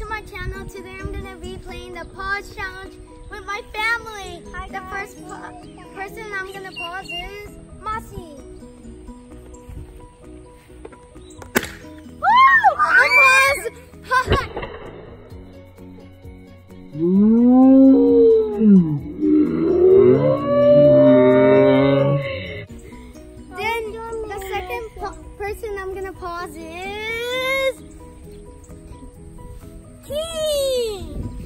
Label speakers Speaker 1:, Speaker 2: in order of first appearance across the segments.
Speaker 1: to my channel. Today I'm gonna be playing the pause challenge with my family.
Speaker 2: Hi,
Speaker 1: the first person I'm gonna pause is Mossy. Woo! Pause! Then the second person I'm gonna pause is King.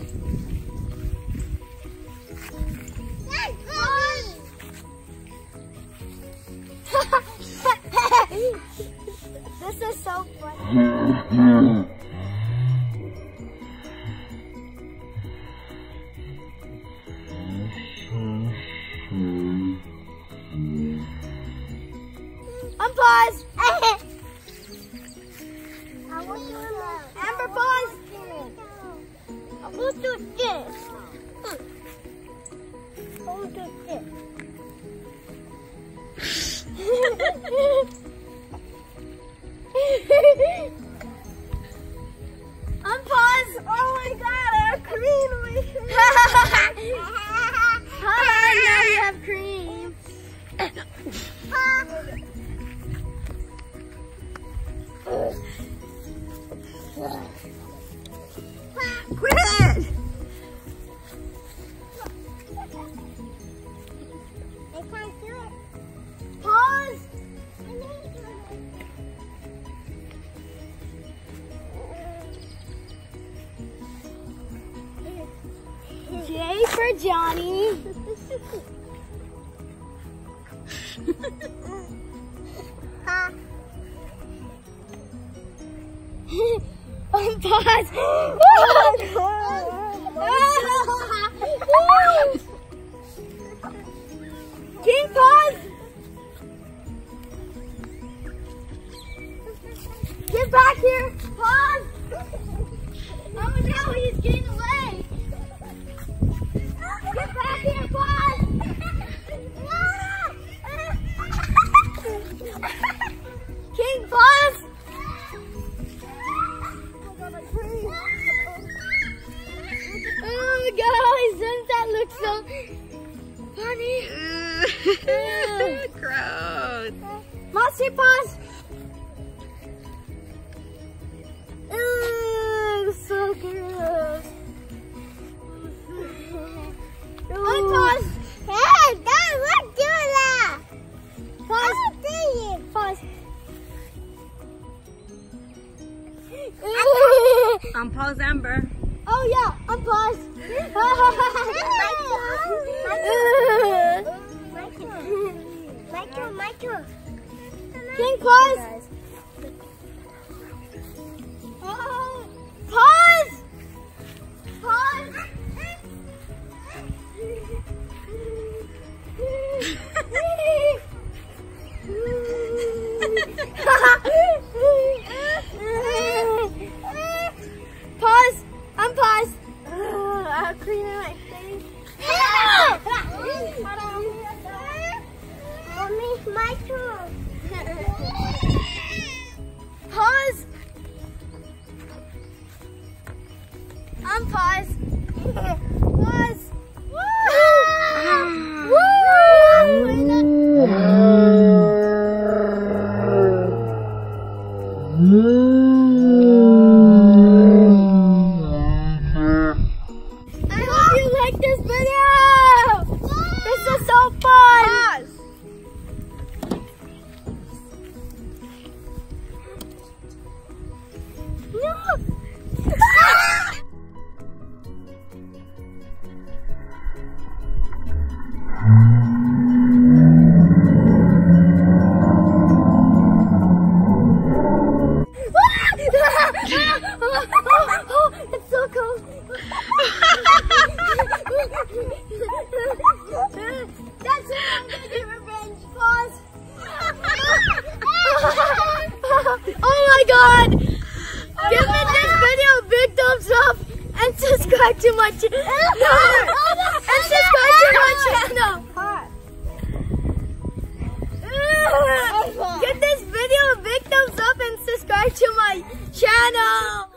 Speaker 1: This is so funny. Unpause. Amber, pause. I'm going to do this. I'm going to do this. Unpause. Oh my God, I have cream on my shirt. Hi, now you have cream. Quit it!
Speaker 2: I can't do it.
Speaker 1: Pause! J for Johnny. Unpause. King, pause. Get back here. Pause. Oh no, he's getting away. Get back here. Pause. King, pause. Oh guys, doesn't that look so funny?
Speaker 3: Gross.
Speaker 1: Mossy, pause. Ew, so gross. Unpause.
Speaker 2: Hey, Dad, what do that?
Speaker 1: Pause.
Speaker 2: What do you?
Speaker 1: Pause.
Speaker 3: Unpause Amber.
Speaker 1: Oh yeah, unpause.
Speaker 2: My turn.
Speaker 1: King, pause. Oh, pause. Pause. Pause. Unpause. I'm cleaning my face.
Speaker 2: Mommy, my turn.
Speaker 1: Pause. Unpause. Pause. I hope you like this video. This is so fun. It's so cold. That's it. I'm gonna get revenge. Pause. Oh my God! Give me this video a big thumbs up and subscribe to my channel. And subscribe to my channel. Give this video a big thumbs up and subscribe to my channel.